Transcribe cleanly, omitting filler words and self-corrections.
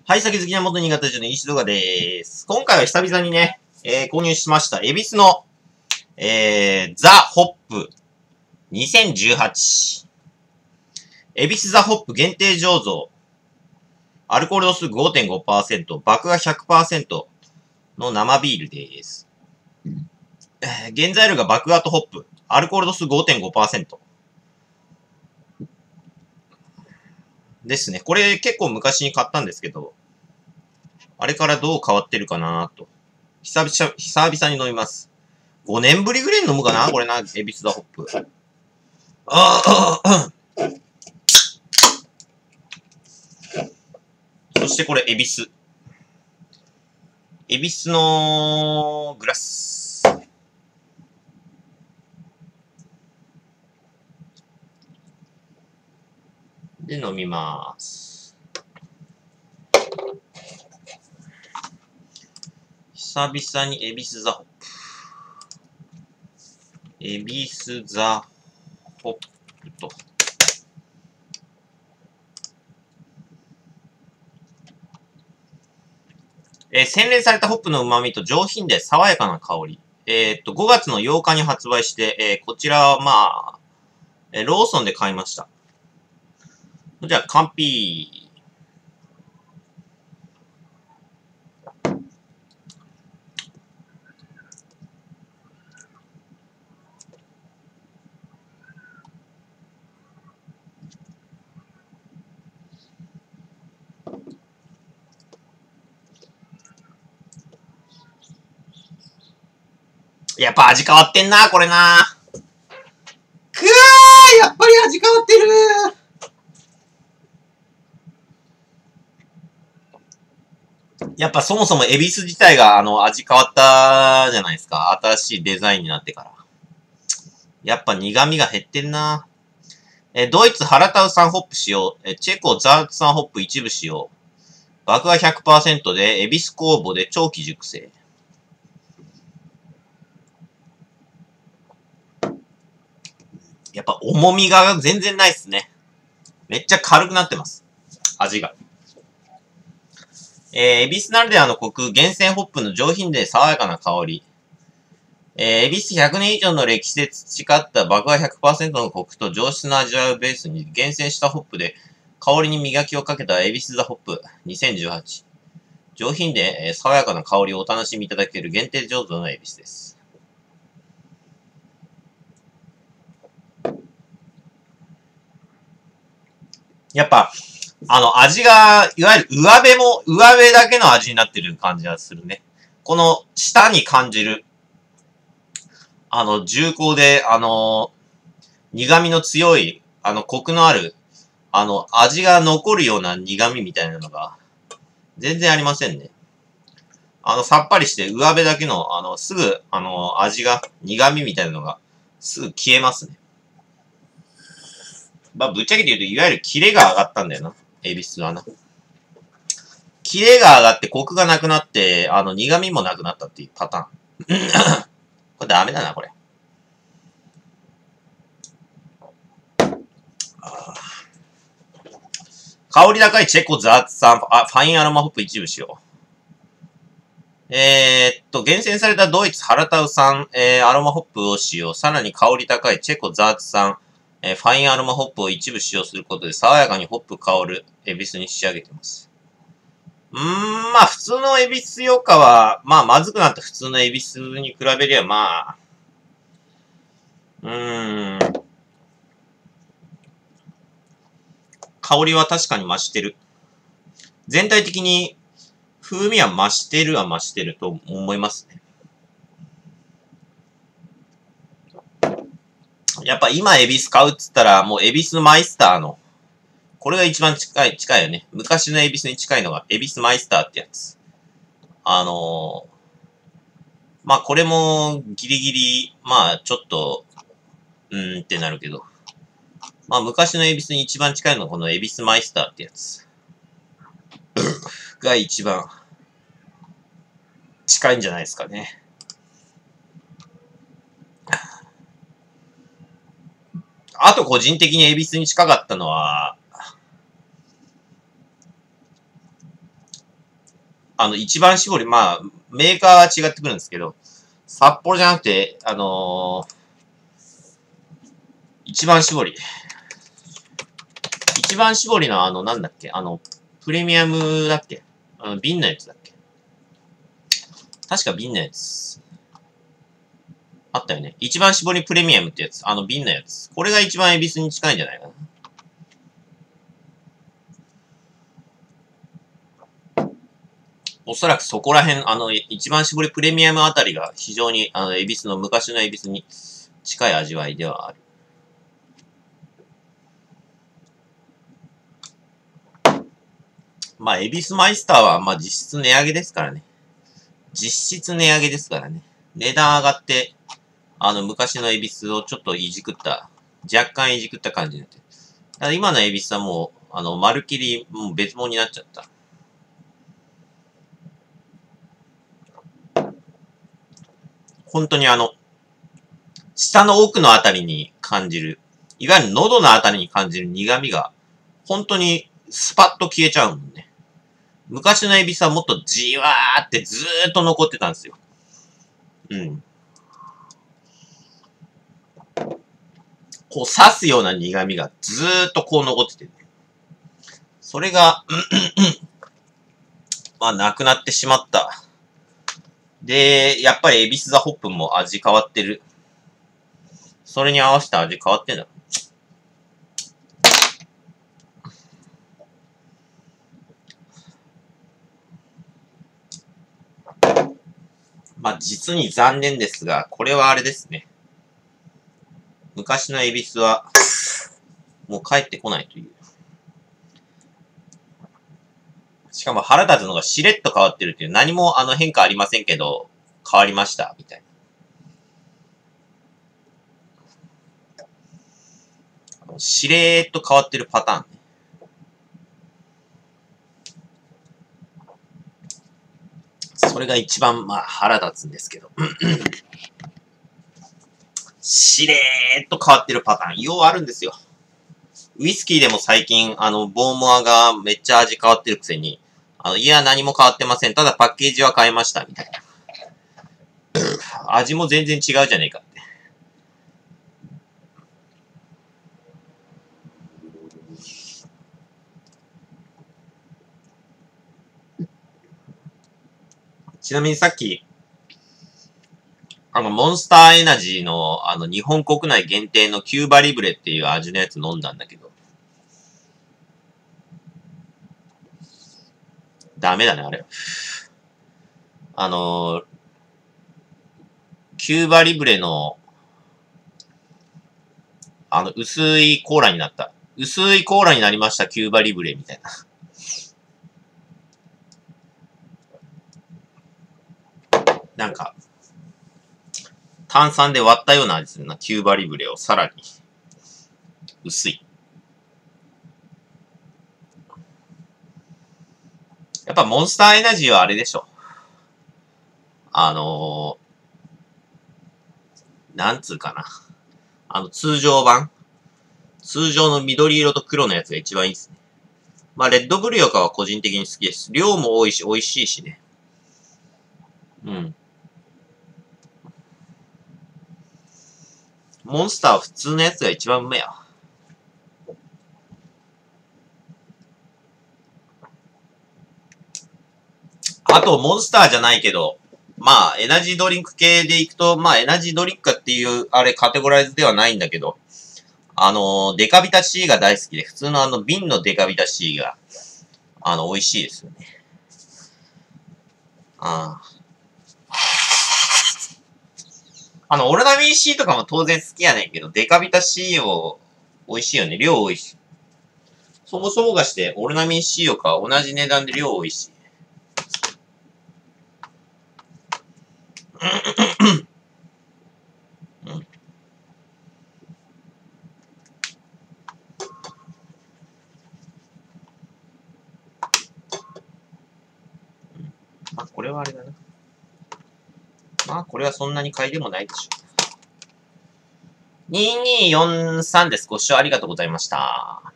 はい、酒好きな元新潟市の石動画でーす。今回は久々にね、購入しました、恵比寿の、ザ・ホップ2018。恵比寿ザ・ホップ限定醸造。アルコール度数 5.5%、麦芽 100% の生ビールです。原材料が麦芽とホップ。アルコール度数 5.5%。ですね。これ結構昔に買ったんですけど、あれからどう変わってるかなと。久々に飲みます。5年ぶりぐらいに飲むかなこれな、恵比寿ザホップ。そしてこれ、恵比寿。恵比寿のグラス。で、飲みます。久々に恵比寿ザホップ。恵比寿ザホップと。洗練されたホップの旨味と上品で爽やかな香り。5月の8日に発売して、こちらはローソンで買いました。じゃあ、乾杯。やっぱ味変わってんな、これな。くー、やっぱり味変わってる。やっぱそもそも恵比寿自体が味変わったじゃないですか。新しいデザインになってから。やっぱ苦味が減ってんな。ドイツハラタウ産ホップ使用。チェコザーツ産ホップ一部使用。麦芽 100% で恵比寿酵母で長期熟成。やっぱ重みが全然ないっすね。めっちゃ軽くなってます。味が。恵比寿ならではのコク、厳選ホップの上品で爽やかな香り。恵比寿100年以上の歴史で培った麦芽 100% のコクと上質な味わいをベースに厳選したホップで香りに磨きをかけた恵比寿ザホップ2018。上品で爽やかな香りをお楽しみいただける限定醸造の恵比寿です。やっぱ、味が、いわゆる上辺だけの味になってる感じがするね。この、舌に感じる、重厚で、苦味の強い、コクのある、味が残るような苦味みたいなのが、全然ありませんね。さっぱりして上辺だけの、すぐ、味が、苦味みたいなのが、すぐ消えますね。まあ、ぶっちゃけて言うと、いわゆるキレが上がったんだよな。恵比寿はな。キレが上がってコクがなくなって、苦味もなくなったっていうパターン。これダメだな、これ。香り高いチェコザーツ産、ファインアロマホップ一部使用。厳選されたドイツハラタウ産、アロマホップを使用。さらに香り高いチェコザーツ産、ファインアロマホップを一部使用することで爽やかにホップ香る恵比寿に仕上げています。まあ普通の恵比寿よかは、まあまずくなった普通の恵比寿に比べりゃまあ、香りは確かに増してる。全体的に風味は増してると思いますね。やっぱ今恵比寿買うっつったら、もう恵比寿マイスターの、これが一番近いよね。昔の恵比寿に近いのが恵比寿マイスターってやつ。まあこれもギリギリ、まあちょっと、ってなるけど。まあ昔の恵比寿に一番近いのがこの恵比寿マイスターってやつ。が一番近いんじゃないですかね。あと個人的に恵比寿に近かったのは、 一番搾り、まあ、メーカーは違ってくるんですけど、札幌じゃなくて、一番搾り。一番搾りのなんだっけプレミアムだっけ瓶のやつだっけ確か瓶のやつ。あったよね。一番搾りプレミアムってやつ。瓶のやつ。これが一番恵比寿に近いんじゃないかな。おそらくそこら辺、一番搾りプレミアムあたりが非常に、恵比寿の、昔の恵比寿に近い味わいではある。まあ、恵比寿マイスターは、まあ、実質値上げですからね。実質値上げですからね。値段上がって、昔の恵比寿をちょっといじくった、若干いじくった感じになってる。ただ今の恵比寿はもう、まるっきり、もう別物になっちゃった。本当に舌の奥のあたりに感じる、いわゆる喉のあたりに感じる苦味が、本当にスパッと消えちゃうもんね。昔のエビスはもっとじわーってずーっと残ってたんですよ。うん。こう刺すような苦味がずーっとこう残ってて、それが、まあなくなってしまった。で、やっぱりエビスザホップも味変わってる。それに合わせて味変わってんだ。まあ実に残念ですが、これはあれですね。昔のエビスは、もう帰ってこないという。しかも腹立つのがしれっと変わってるっていう、何も変化ありませんけど、変わりました、みたいな。しれーっと変わってるパターンね。それが一番、まあ、腹立つんですけど。しれーっと変わってるパターン、ようあるんですよ。ウイスキーでも最近、ボーモアがめっちゃ味変わってるくせに、いや、何も変わってません。ただパッケージは変えました、みたいな。味も全然違うじゃねえかって。ちなみにさっき、モンスターエナジーの、日本国内限定のキューバリブレっていう味のやつ飲んだんだけど。ダメだね、あれ。キューバリブレの、薄いコーラになった。薄いコーラになりました、キューバリブレみたいな。なんか、炭酸で割ったような味するな、キューバリブレをさらに。薄い。やっぱモンスターエナジーはあれでしょ。なんつうかな。通常版通常の緑色と黒のやつが一番いいですね。まあ、レッドブルよかは個人的に好きです。量も多いし、美味しいしね。うん。モンスターは普通のやつが一番うめえや。あと、モンスターじゃないけど、まあ、エナジードリンク系でいくと、まあ、エナジードリンクっていう、あれ、カテゴライズではないんだけど、デカビタ C が大好きで、普通の瓶のデカビタ C が、美味しいですよね。ああ。オロナミン C とかも当然好きやねんけど、デカビタ C を、美味しいよね。量多いし。そもそもがして、オロナミン C よか同じ値段で量多いし。うん。まあ、これはあれだな。まあ、これはそんなに買いでもないでしょう。2243です。ご視聴ありがとうございました。